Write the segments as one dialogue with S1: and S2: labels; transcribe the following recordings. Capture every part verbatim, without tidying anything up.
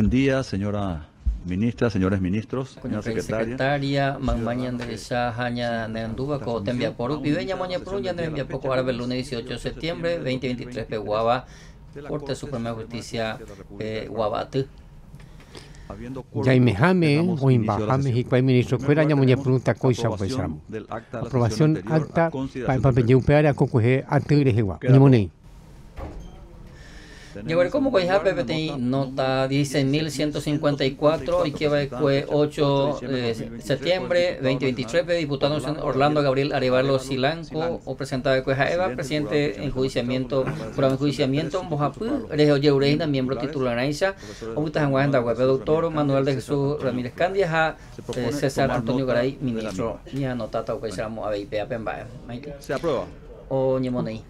S1: buen día, señora ministra, señores ministros, señora secretaria.
S2: Secretaria, Magmaña Andresa, Jaña Nenduba, Cotembia Poru, Pibeña Moña Pruña, Nenbia Poco Árabe, el lunes dieciocho de septiembre de veinte veintitrés, Peguaba, Corte Suprema de Justicia, Guabate.
S3: Jaime Jame, o Imbajame, y cual ministro fuera, ya muñe pregunta coisa pues ram. Aprobación acta, para papel para cocoger acta y regua. Ni money.
S2: Llevar como con P P T I nota dieciséis mil ciento cincuenta y cuatro y que va a ocho de septiembre veinte veintitrés, diputado Orlando Gabriel Arevalo Silanco o presentado de Cueja Eva, presidente en juiciamiento, jurado en juiciamiento, Mojapú, Regio Yeureina, miembro titular Aisha, Obutas en Guajanda, Web, doctor Manuel de Jesús Ramírez Candia, César Antonio Garay, ministro, ni anotata o que seamos a B I P A Pemba.
S1: Se aprueba.
S2: O Ñemonei.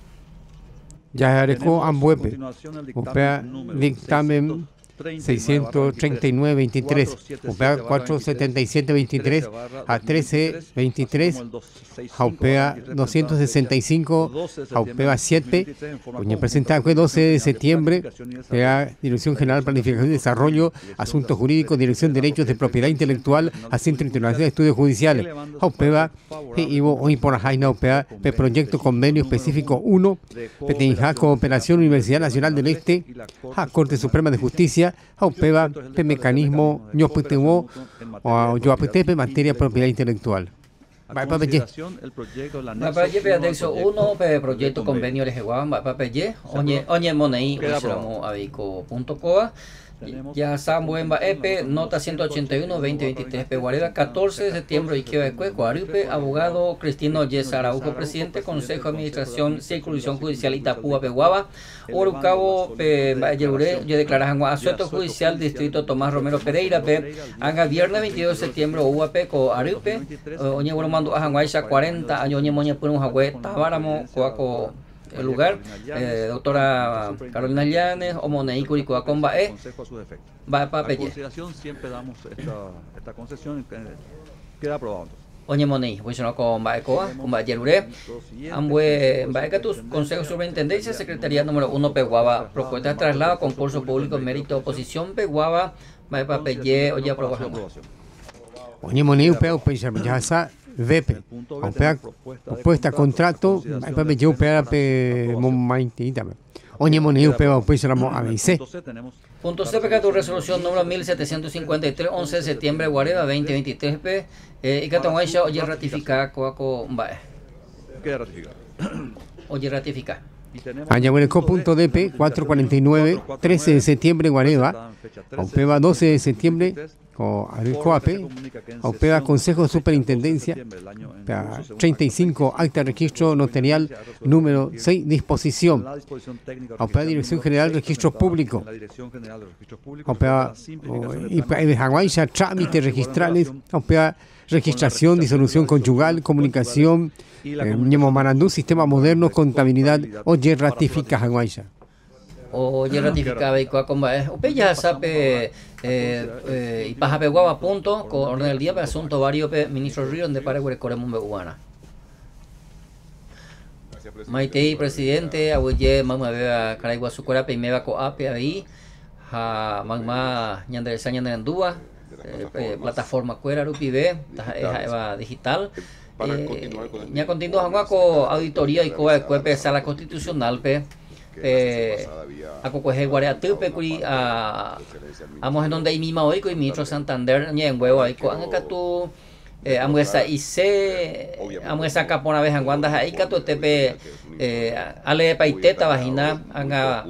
S3: Ya recó Ambuepe, opera dictamen seiscientos treinta y nueve veintitrés, opera cuatrocientos setenta y siete veintitrés a trece veintitrés, opera doscientos sesenta y cinco, opera siete, cuña presentada fue doce de septiembre, opera Dirección General Planificación y Desarrollo, Asuntos Jurídicos, Dirección de Derechos de Propiedad Intelectual, a Centro Internacional de Estudios Judiciales, opera y hoy por Jaina opera proyecto convenio específico uno, Petinja Cooperación Universidad Nacional del Este, a Corte Suprema de Justicia, Haupeba, pe mecanismo, ñoputewo, o yoaputepe, materia de propiedad intelectual.
S1: A consideración, el proyecto de la
S2: anexo anexo uno, proyecto convenio legislativo, papel, oñe, oñe monei, usilamo abico punto coa. Ya Sambo en E P, nota ciento ochenta y uno, veinte veintitrés, P. Guareda, catorce de septiembre, Ikea de Cueco, Aripe, abogado Cristino Yes Araujo, presidente, Consejo de Administración, Circunscripción Judicial Itapúa, Peguaba, Orucabo, P. Yerure, yo declarajan Asueto Judicial, Distrito Tomás Romero Pereira, P. Anga, viernes veintidós de septiembre, U A P, Co. Aripe, Oñe Boromando, Ajanguaisha, cuarenta, Año Oñe Moñe Purun, Jagüe, Tabáramo, Coaco. El lugar, eh, doctora Carolina Llanes, Omonei Curicua Combae, va para Pelle.
S1: consideración siempre damos esta, esta concesión, queda aprobado.
S2: Oñe Monei, voy a con Baecoa, con Bayerure, Ambue Baecatus, Consejo de Superintendencia, Secretaría número uno, Peguaba, propuesta de traslado, concurso público, mérito, oposición, Peguaba, va para Pelle, oye, aprobación.
S3: Oñe Monei, Peo, Peixar, ya está. V P, opera propuesta contrato, para me llevo para pe momentita. Oñe moneo pero pues éramos A B C.
S2: Punto C, tu resolución número mil setecientos cincuenta y tres, once de septiembre, Guareda, veinte veintitrés, P. Y Catahuaisha, oye, ratificar, Coaco, Bae.
S1: Queda ratificar.
S2: Oye, ratificar.
S3: Ayahueleco punto D P, cuatrocientos cuarenta y nueve, trece de septiembre, Guareda, Opeba, doce de septiembre, o Aricoape, Opeba, Consejo de Superintendencia, treinta y cinco, acta de registro notarial número seis, disposición, Opeba, Dirección General de Registro Público, Opeba, y Hawaii, trámites registrales, Opeba, registración, disolución conyugal, comunicación, Ñemo Marandú, sistema moderno, contabilidad, oye, ratifica Hawaii.
S2: Oye, ratificaba y coa Ope ya sabe y paja peguaba punto con orden del día para asunto varios ministros ríos de Paraguay Coremum Beguana. Maitei presidente, abuye magma beba Caraigua Sucora Peimeba Coape ahí, ha magma ñandresa ñandrendúa, plataforma Cuera Rupibe, eva digital. Ya continúa con auditoría y coa de cuerpe sala constitucional pe. Eh, a cocoger guareatupe curi a amos en donde hay misma hoy con ministro Santander ni en huevo ahí con acá tú amo esa ice amo esa capona vez en guandas ahí que tú tepe ale paiteta vagina anga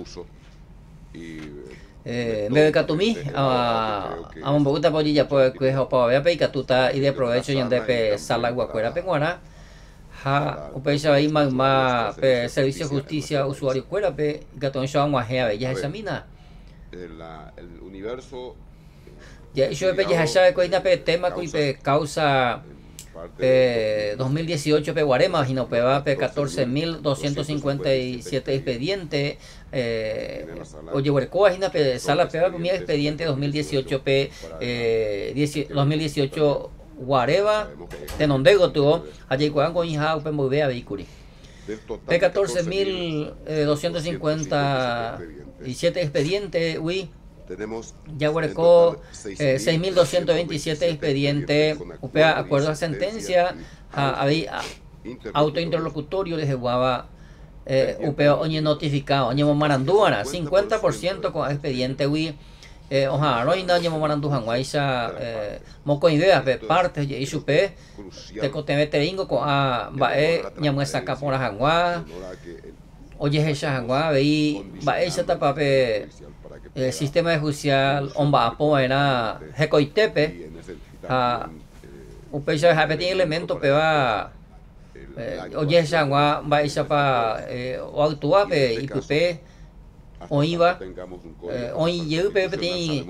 S2: eh me ve que tú mi a amo un poquito pollilla pues que es para ver pe que tú está y de provecho y en de sala guacuera penguana ha upesa ahí más más servicio de justicia usuario cuera pe gatón show más hea ya esa mina
S4: el universo
S2: ya yo pe ya sabe que pe tema que pe causa pe dos mil dieciocho pe guarema imagino pe va pe catorce mil doscientos cincuenta y siete expediente eh oye huercoa imagina pe sala pe va mi expediente dos mil dieciocho pe eh dos mil dieciocho Guareva, Tenondego tuvo, allí cuando con hija Upe Movea Vehiculi. P catorce mil doscientos cincuenta y siete expedientes, uy,
S4: Tenemos
S2: ya hueco eh, seis mil doscientos veintisiete expedientes, upea acuerdo a sentencia, había autointerlocutorio de Jehová, eh, upea oñe notificado, oñe momarandúana, cincuenta por ciento con expediente, wi, eh, oja, no hay nadie momarandúan, guaisa, eh, moco ideas, partes, y supe, te cotemeteringo con a, bae, ñamuesa capora jangua, oye, esa jangua, veí, bae, esa tapape, el sistema judicial omba apo era hecoitepe a upesa hapeti elemento peba oye sangwa ba isa pa o actúa pe ipupe o iba o yupe peti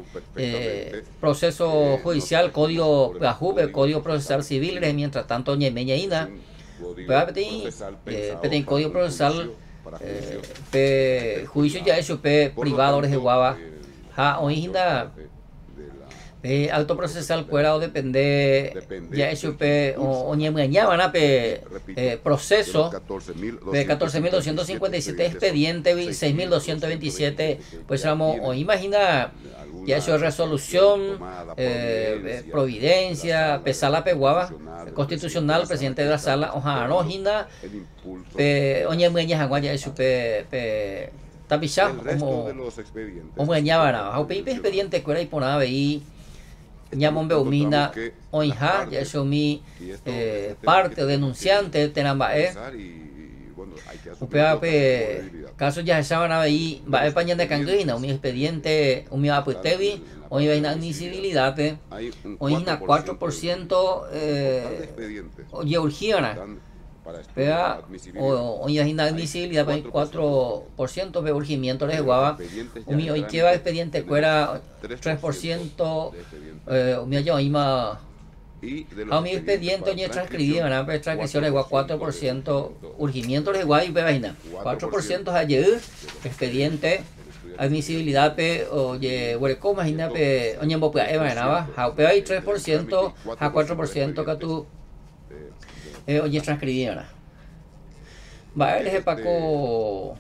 S2: proceso judicial código gajupe código procesal civil mientras tanto ñemeñaina peba peti peti código procesal Eh, pe juicio ya eso pe privado de guava ha oína pe alto procesal cuerado depende ya eso pe o ñemañaba na pe eh, proceso pe catorce mil doscientos cincuenta y siete expediente seis mil doscientos veintisiete pues vamos o imagina ya eso resolución eh, providencia pe sala pe guava constitucional presidente de la sala oja no hinda pe oñe muña jangua eso pe pe tapisha como como ñabana au pe expediente cuera y ponaba ahí ñamon beumina oija ya eso mi eh, parte denunciante tenambae upea pe caso ya estaban ahí va a pañan de cangrina un expediente un mi aputevi hoy hay inadmisibilidad pe hoy na cuatro por ciento eh oye urgiana pea o hoy hay inadmisibilidad pe cuatro por ciento de urgimiento de guava un mi hoy que va expediente cuera tres por ciento eh un mi yo ima a mi expediente oye transcribido na pe transcripción igual cuatro por ciento urgimiento de guava y pe vaina cuatro por ciento ayer expediente admisibilidad pe oye hueco imagina pe oye bo pe evanaba ha pe hay tres por ciento a cuatro por ciento que tú eh oye transcribida va el paco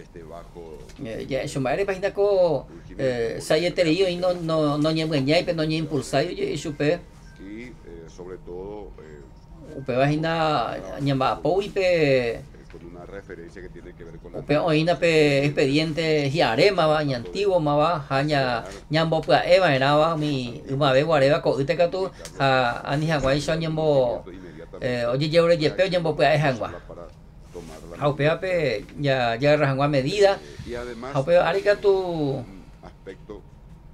S2: ya eso va el página co eh sayeterio y no no no ñeñay pe no ñe impulsar y supe
S4: y sobre todo
S2: pe página ñamba po y pe
S4: con una referencia que tiene que ver con
S2: pe oína pe expediente hiarema va ña antiguo ma va haña ñambo pe eva era mi uma vez guareva co ite ka tu a ani hangwai so ñambo eh oye yeure yepe ñambo pe hangwa au pe pe ya ya hangwa medida au pe arika tu
S4: aspecto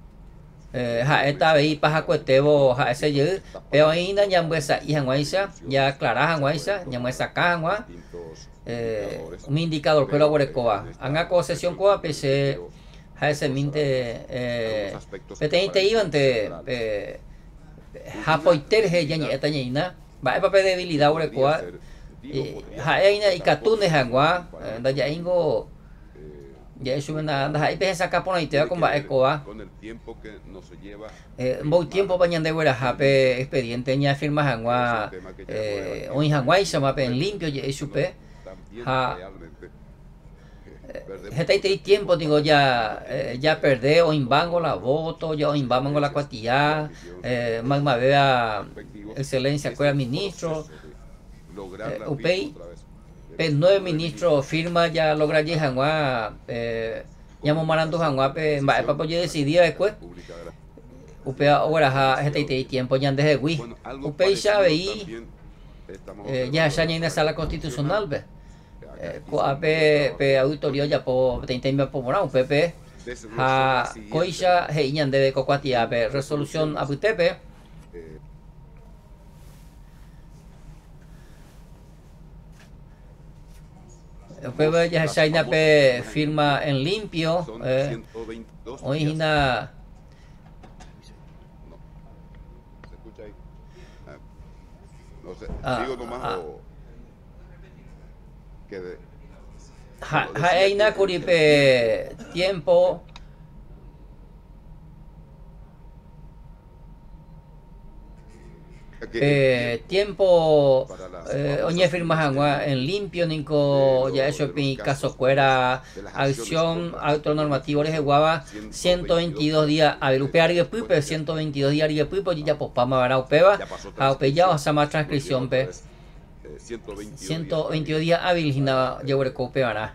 S2: eh ha esta vez paja cuetebo ha ese ye pe oína ñambo esa y hangwa isa ya clara hangwa isa ñambo esa hangwa eh un indicador pero guarecoa anga concesión coa pese a ese minte eh petente iban te eh japoiter he yañi etañina va pa debilidad guarecoa ha aina ikatune hangwa da ya ingo ya eso na da hay pesa capona y te va con va ecoa
S4: con el tiempo que nos lleva
S2: eh un tiempo bañan de guera jape expediente ña firma hangwa eh hoy hangwa se ma en limpio y supe ha este tiempo digo ya eh, ya perdé o invango la voto ya o invango la cuantía eh, magma vea excelencia cuera ministro eh, upei pe nueve ministros firma ya logra llegar eh llamo marando hangua pe va pa yo decidía después upea ahora ha este tiempo ya desde wi upei sabe y ya ya en la sala constitucional ve pe pe auditorio ya po veinte mil po morao pepe ha coisa heiñan de cocuatia pe resolución abutepe pepe ya shaina pe firma en limpio eh oína
S4: se escucha ahí no sé sigo nomás o que de
S2: ha ha curipe tiempo Eh, tiempo eh, oñe firmas agua en limpio nico ya eso en caso fuera acción autonormativa de guava ciento veintidós días a ver upear y pupe ciento veintidós días y pupe ya pues pama para upeva a upella o sea más transcripción pe ciento veintidós días hábil hina ya ver cope para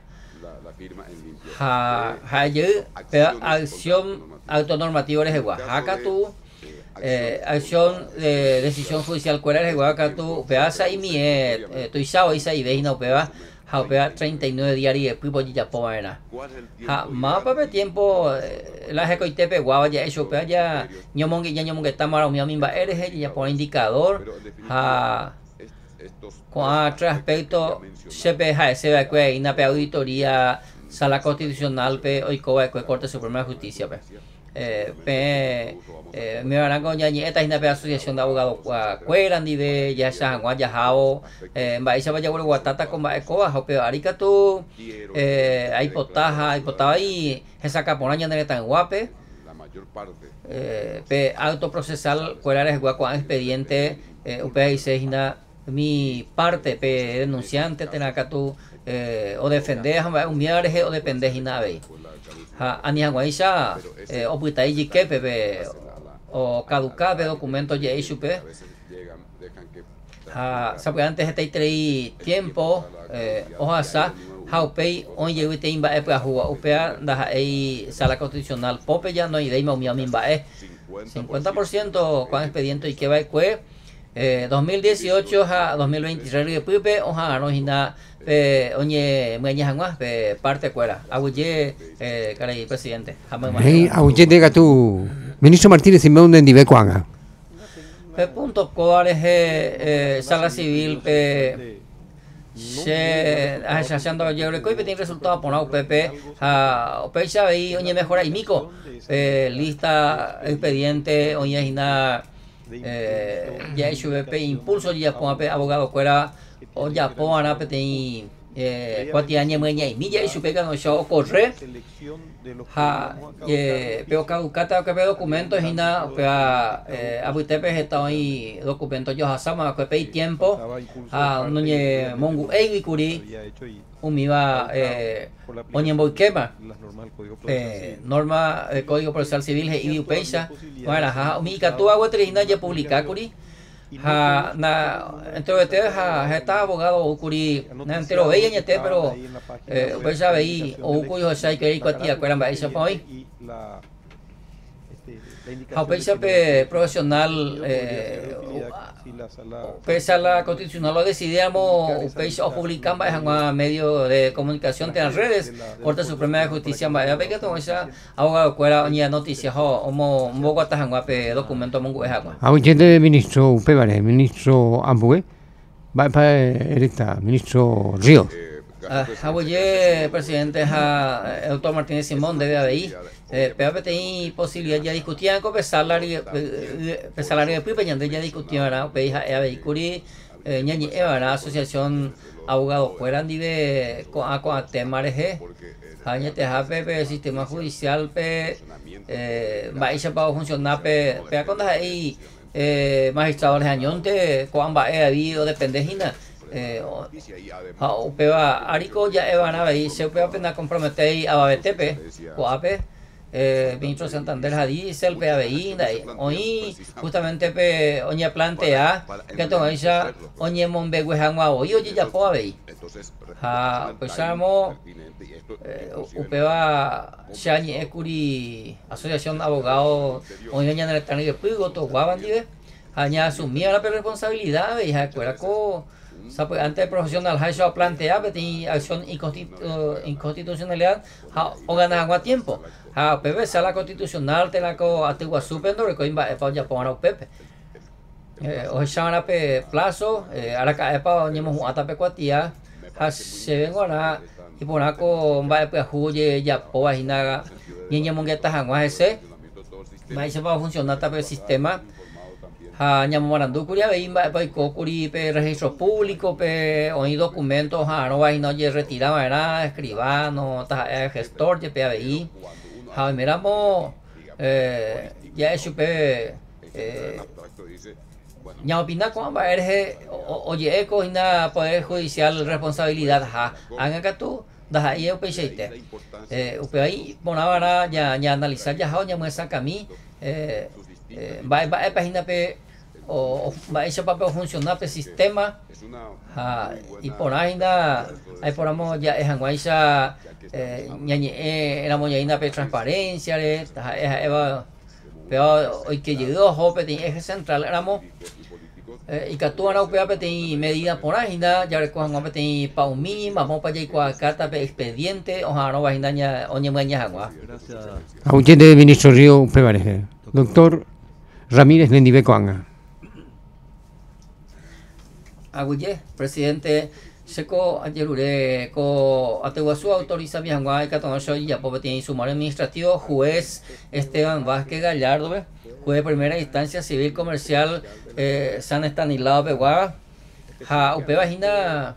S2: ha ha ye acción autonormativa de guava acá tú Eh, acción de decisión judicial cuál es igual que tú peasa y mi eh tu isao isa y veina peba ha peba treinta y nueve diarios después voy ya po era ha más para tiempo la je coitepe guava ya eso peba ya ñomon ya ñomon que está maro mi misma eres ya por indicador ha con otro aspecto se peja se ve que una auditoría sala constitucional pe hoy coba que corte suprema de justicia pe eh pe eh me van a coña esta es una asociación de abogados cuelan de ya se han guayajao eh vais a vaya por guatata con va coba pe arica tú eh hay potaja hay potaba y esa caponaña de tan guape eh pe autoprocesal cuelar es guaco expediente eh upe y sejina mi parte pe denunciante tenaka tú eh o defender un miareje o depende hinabe ha ani guaisha eh oputai que pepe o caducar de documentos ya isupe ha sabe antes este trei tiempo eh oasa haupei on yewite imba e pa huwa upea da ei sala constitucional pope ya no hay de mi amimba e cincuenta por ciento con expediente y que va que eh dos mil dieciocho a dos mil veintitrés de pupe oja no hina pe oñe mueña hangua pe parte cuera aguye eh caray presidente
S3: hey aguye de tu ministro Martínez Simón de Ndibe Cuanga
S2: pe punto coales eh sala civil pe se haciendo yo creo que tiene resultado por U P P a pecha ahí oñe mejora y mico eh lista expediente oñe hina eh ya S V P impulso ya pon abogado fuera o ya pon a peti eh cuatiaña mueña y milla y su pega no show corre ha eh pero caducata que documentos y nada para eh abutepe está ahí documentos yo hasama que pei tiempo a noñe mongu ei kuri umiva eh oñe boikema eh norma el código procesal civil y upeisa para ha mi ka tu agua trina ya publicar kuri ha na entre ustedes ha está abogado kuri na entero veía ñete pero eh pues ya veí o cuyo sai que cuatia cueran va eso hoy ha pues profesional eh pese a la constitucional lo decidíamos o publicamos en un medio de comunicación en las redes Corte Suprema de Justicia vaya que todo esa abogado cuera oña noticias o mo Bogotá hangua pe documento mongu es agua
S3: awgente ministro upebare ministro ambue va para electa ministro Ríos
S2: Abuye presidente ha el doctor Martínez Simón debe haber ahí eh pero hay posibilidad ya discutían con salario salario de pipa ya discutían ahora pe ha vehicuri ñañi era asociación abogados fueran de con a temas de año te ha pe sistema judicial pe eh va a para funcionar pe pe cuando hay eh magistrados de añonte con va a habido dependejina eh ha upeva arico ya evana ahí se upeva pena comprometer a babetepe coape eh ministro Santander dice el P A B I hoy justamente pe oña plantea que todo ella oñe monbegue hangua hoy oye ya po ahí ha pensamos upeva shani ekuri asociación de abogados hoy oña en el tani de pigo to guaban dive aña asumía la responsabilidad y ha cuera co antes profesional ha hecho plantear que acción inconstitucionalidad o ganar a tiempo ha pepe sala constitucional te la co atigua supendo que iba para ya para pepe o echaba pe plazo ahora que para ñemos atape cuatia ha se vengo ahora y por aco va pe juye ya po hinaga ñe mongueta hangua ese mai se va a funcionar tape el sistema ha ñamorandu kuria veimba pa kokuri pe registro público pe hoy documentos ha no va y no ye retiraba era escribano ta gestor de P A B I ha miramos eh ya es pe eh ña opina con va eres oye eco ina poder judicial responsabilidad ha haga tú da ahí upecheite eh upe ahí ponabara ya ya analizar ya ha ya muestra que a mí eh va va página pe o va ese papel funcionar pe sistema ha y por ahí na ahí poramos ya es anguaisa eh ñañe era moñaina pe transparencia le eva pero hoy que llegó jope de eje central éramos y que tú ahora upea peti medida por ahí na ya recojan a peti paumi vamos para allá con carta pe expediente ojalá no vaya daña oñe maña agua
S3: a usted de ministro Río Pevareje doctor Ramírez Mendivecoanga
S2: aguye presidente seco ayer ure co ateguasu autoriza viajangua y catonacho y ya peti sumario administrativo juez Esteban Vázquez Gallardo juez de primera instancia civil comercial eh, San Estanislao Peguá, ja upe vagina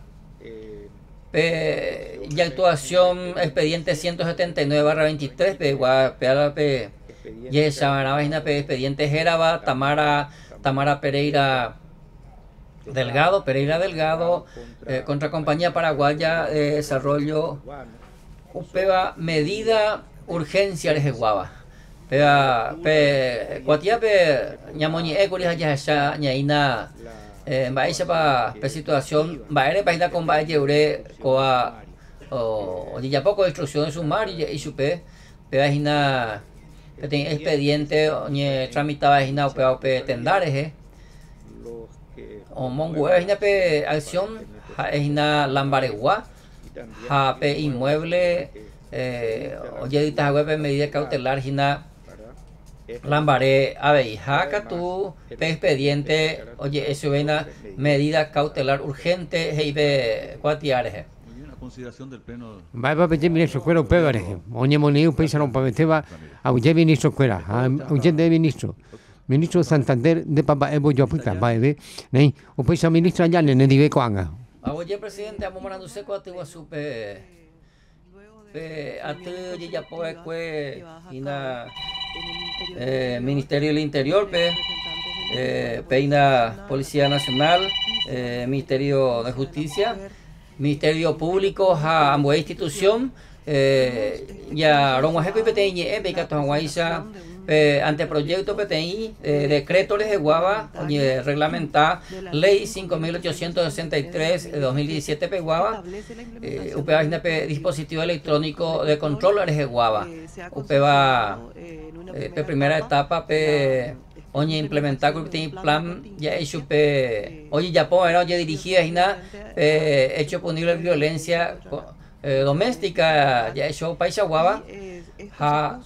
S2: pe y actuación expediente ciento setenta y nueve barra veintitrés Peguá peala pe y esa vagina pe expediente Jeraba Tamara Tamara Pereira Delgado Pereira Delgado eh, contra compañía paraguaya de desarrollo upeba medida urgencia de Jeguaba Pea pe cuatia pe ñamoñi ecuri haya ya ñaina eh baisa pa pe situación baere paida con bae ure coa o ya poco instrucción sumaria y supe pe hina pe ten expediente ñe tramitaba hina pe pe tendares o mongu hina pe acción hina lambaregua ha pe inmueble eh oye dita web medida cautelar hina Lambaré, ave, jaca tu expediente, oye, eso vena medida cautelar urgente, heibe cuatiareje.
S1: Una consideración del pleno.
S3: Va a pedir ministro fuera un pevareje. Oye, moneo paisa no paveteba, a oye ministro fuera, a oye de ministro. Ministro Santander de Papa Evo Yoputa, va a ver, nei, o paisa ministro allá en el nivel coanga.
S2: A oye, presidente, amo manando seco a tu supe. Pe, a tu ya poe cue, ina. Eh, Ministerio del Interior, pe, eh, Peina Policía Nacional, eh, Ministerio de Justicia, Ministerio Público, a ambas institución, eh, ya Ronguajeco y Peteñi, eh, Pecato Hawaisa, eh, anteproyecto Peteñi, eh, decreto de Guava, eh, reglamenta Ley cinco mil ochocientos sesenta y tres de dos mil diecisiete Peguava, eh, Upeba dispositivo electrónico de control de Guava, Upeba eh, pe primera etapa pe oye implementar el plan ya hecho pe oye ya po era oye dirigida hina pe hecho punible violencia eh, doméstica ya hecho paisa guava ha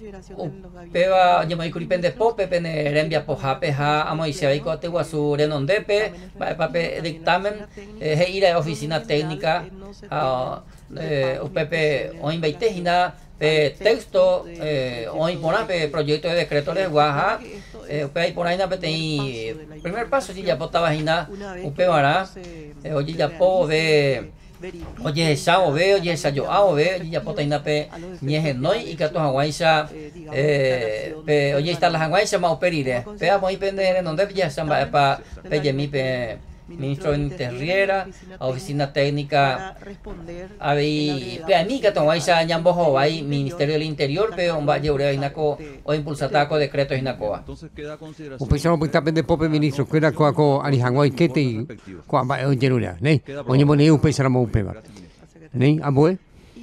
S2: peba oye mai curi pende pope pene rembia po hape ha amo ise vai ko te guasu renondepe pa pe dictamen he ir a oficina técnica a upepe oin veinte hina pe texto eh, hoy por pe proyecto de decreto de Guaja eh, pe por ahí na pe primer paso si ya potaba hina upe vara eh, oye ya po ve oye sao ve oye sa yo ao ve ya pota hina pe nieje noi y que to hawaisa eh pe oye está la hawaisa ma operire pe amo y pende donde ya samba pa pe yemi pe ministro de Interriera, oficina técnica, ahí, pe a mí que tengo esa ñambojo ahí, Ministerio del Interior, pe un valle ureo inaco o impulsataco decretos inacoa.
S1: Entonces queda consideración.
S3: Un paisano puede estar de pope ministro, que era coaco arijanguay kete y coa o yerura, ne? Oye moneo un paisano mo peba. Ne, aboe.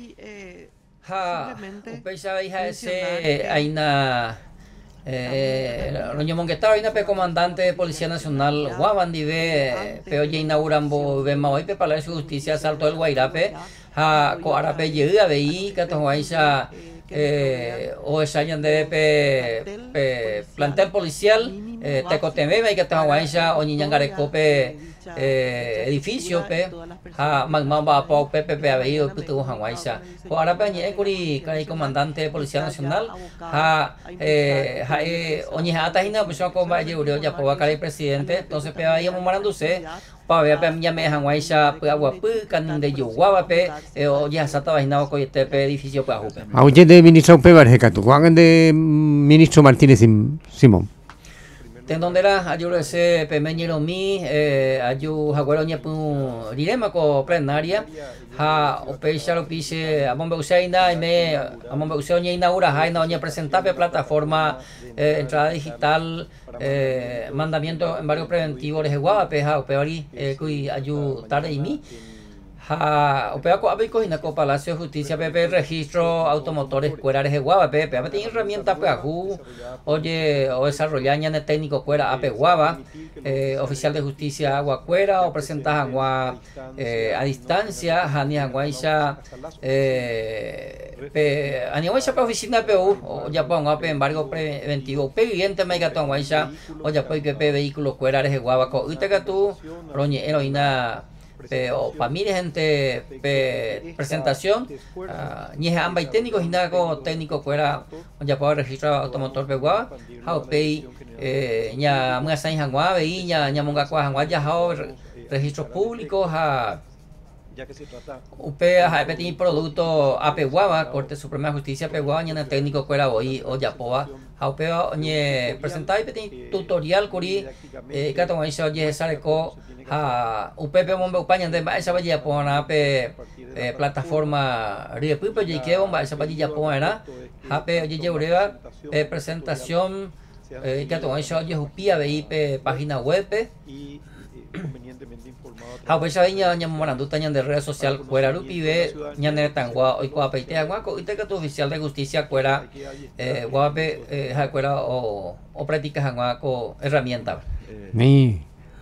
S2: Ha, un paisano hija ese aina Eh, Roño Monguetaro, pe comandante de Policía Nacional, Guabandive, pe oye inauguran bo be maoy pe Palacio de Justicia Salto del Guairape, ha coarape llega veí que to guaisa eh o esayan de pe, pe plantel policial eh Tecoteme y que to guaisa o niñangarecope eh edificio pe ha magmamba pa pepe pe aveído putu guaisa coarape ni ecuri kai comandante de Policía Nacional ha eh ha oñi hata hina pues ko va yeuro ya po kai presidente entonces pe ahí mo maranduse pa ver pe ya me guaisa pe agua pu kan de yuwa pe o ya sata vaina ko este pe edificio pa jupe
S3: a oye de ministro pe barjeca tu juan de ministro Martínez Simón
S2: Tendondera ayuda ese pemeñero mi ayu jaguero ñepu direma ko plenaria ha opecha lo pise amombe usaina y me amombe usaina inaugura ha no presentar plataforma eh, entrada digital eh, mandamiento en barrio preventivo de Jeguaba peja opeari eh, kui ayu tarde y mi ha opera ko abico hina ko Palacio de Justicia pepe registro automotores cuera de Jeguaba pepe pepe tiene herramienta pe aju oye o desarrollar ñane técnico cuera ape Guava eh, oficial de justicia agua cuera o presentar agua eh, a distancia hani agua isha eh, pe ani agua isha pe oficina pe o ya pongo ape embargo preventivo pe cliente me gato agua isha o ya pe pepe vehículo cuera de Jeguaba ko utega tu roñe heroína Pe, o para mí gente pe, presentación ni es ambas técnicos y nada como técnico fuera ya puedo registrar automotor pe Guava how pay ya muy asain hangua y ya ya monga kwa hangua ya how registros públicos a Upe a pedir producto a Peguava, Corte Suprema de Justicia Peguava, ni técnico fuera hoy o ya poa, a Upe ni presentar y pedir tutorial curi, que tengo ahí se oye sale co a Upe pe bombe upaña de esa vaya pona pe plataforma río pipe y que bomba esa vaya pona, a pe oye lleva presentación que tengo ahí se oye upia ve pe página web a pues ahí ya ya morando tañan de redes social fuera lupi ve ya ne tangua hoy cua peite agua co ite que tu oficial de justicia fuera eh guape eh ja fuera o o prácticas agua co herramienta
S3: ni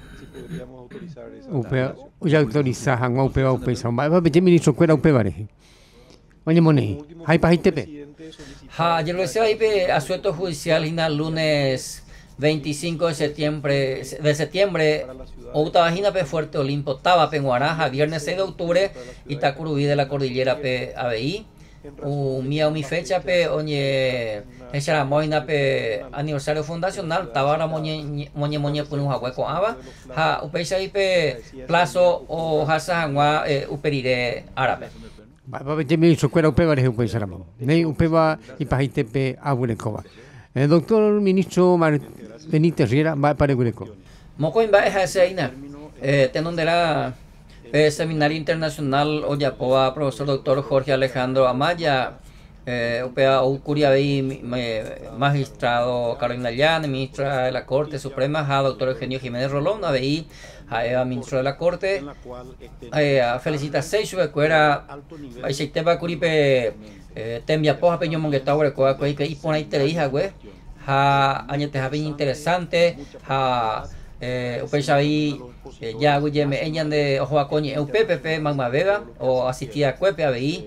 S3: upea ya autoriza agua upea upea samba va pedir ministro fuera upea vare oye moni hay pa itepe
S2: ha yo lo sé ahí pe asueto judicial ina lunes veinticinco de septiembre de septiembre Outa Vagina pe Fuerte Olimpo Taba pe Guaraja viernes seis de octubre Itacurubí de la Cordillera pe A B I u mía mi fecha pe oñe echara moina pe aniversario fundacional Tabara moñe moñe moñe punu hueco aba ha upecha pe plazo o hasa angua uperire árabe
S3: va pe mi socuera upeva de upecha ramo nei upeva y pajite pe abulecoba el doctor ministro Benítez Riera va para Gureco.
S2: Moco en baja seina, eh, tenondera eh, seminario internacional Oyapoa, profesor doctor Jorge Alejandro Amaya, eh, upea Ucuria Bey, magistrado Carolina Llane, ministra de la Corte Suprema, a doctor Eugenio Jiménez Rolón, a Bey, a ministro de la Corte, eh, felicita seis cuera, a Sheiteba Curipe, Tembia Poja Peño Monguetau, que y pone ahí te hija, güey. Ha añete ha bien interesante ha eh upecha ahí ya Guillermo eñan de ojo a coñe U P P P Magma Vega o asistía a Cuepe A B I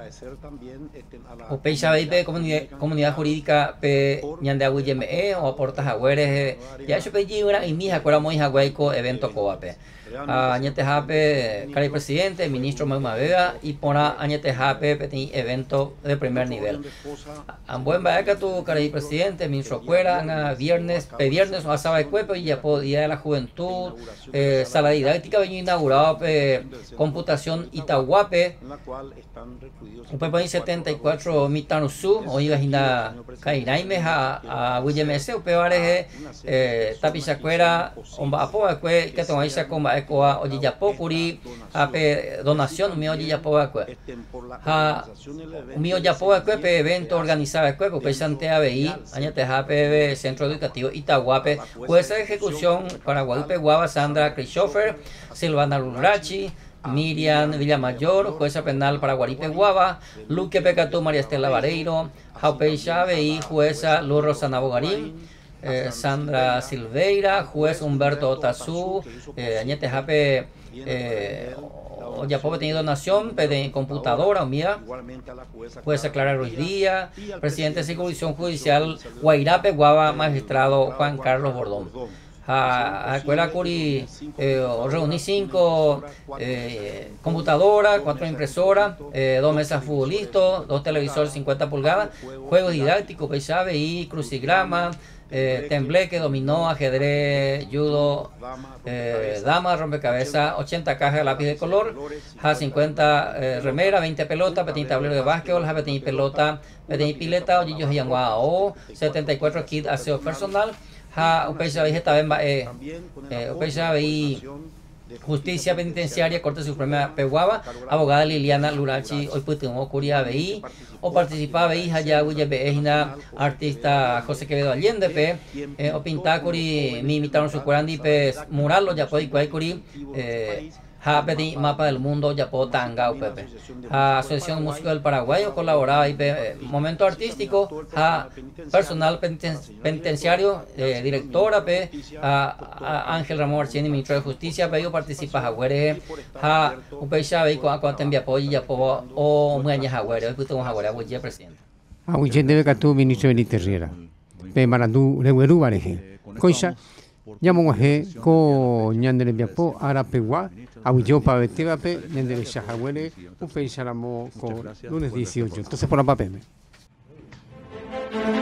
S2: upecha ahí pe comunidad comunidad jurídica pe ñan de Guillermo e o aportas a güeres ya eso pe una y mija cuera muy jaguaico evento coape añete jape cari presidente ministro Magma Vega y pona añete jape petit evento de primer nivel en buen vaca tu cari presidente ministro cuera viernes pe viernes o sábado de cuepo y ya día de la juventud eh, sala didáctica venía inaugurado pe computación Itahuape un pepe setenta y cuatro mitanusú o iba a cairaime a a William S upe vale eh tapicha cuera omba apo que que tengo ahí se comba Coa Ojiyapo Curi ape donación mi Ojiyapo Acue ha mi Ojiyapo Acue pe evento organizado Acue pe Sante A B I añate ape centro educativo Itahuape jueza de ejecución para Guadalupe Guava Sandra Christopher Silvana Lurachi Miriam Villamayor, jueza penal para Guaripe Guava, Luque Pecatú María Estela Vareiro, Jaupeisha A B I, jueza Luz Rosana Bogarín, Eh, Sandra Silveira, juez Humberto Otazú, eh, Añete Jape, eh, ya puede tener donación de computadora, mía, juez Clara Ruiz Díaz, presidente de Circunscripción Judicial Guairape, Guava, magistrado Juan Carlos Bordón. A escuela Curi eh, reuní cinco eh, computadoras, cuatro impresoras, eh, dos mesas futbolistas, dos televisores cincuenta pulgadas, juegos didácticos, paisaje y crucigrama. Eh, tembleque, dominó, ajedrez, judo, eh, dama, rompecabezas, ochenta cajas de lápiz de color, ja cincuenta eh, remera, veinte pelotas, petit tablero de básquetbol, ja petit pelota, petit pileta, ojillos y o setenta y cuatro kits aseo personal, ha upecha vegeta bemba e upecha vei Justicia Penitenciaria, Corte Suprema Peguaba, abogada Liliana Lurachi, hoy putumo Curia Veí, o participaba Veí, Hayaguya Beejina, artista José Quevedo Allende, pe, eh, o Pintacuri, mi imitaron su curandi, pe, Muralo, ya puede Cuaycuri, eh, ha pedi mapa del mundo, ya puedo tanga, pepe. Ha Asociación de Músicos del Paraguayo colaboraba y eh, momento artístico, ha personal peniten penitenciario, eh, directora, pe, a Ángel Ramón Archini, ministro de Justicia, pe, yo participa Jaguere, ha Upecha, ve con Aqua Tembia Poy, ya puedo, o Muña Jaguere, hoy puto Jaguere, abuye presidente.
S3: Abuye debe que tu ministro de Interriera, pe, Marandu, Legueru, Bareje, Coisa. Yamongaje ko nyandere biapo arapegua auyo pa beteba pe nyandere shahawele upe sharamo ko lunes dieciocho. Entonces por la papeme.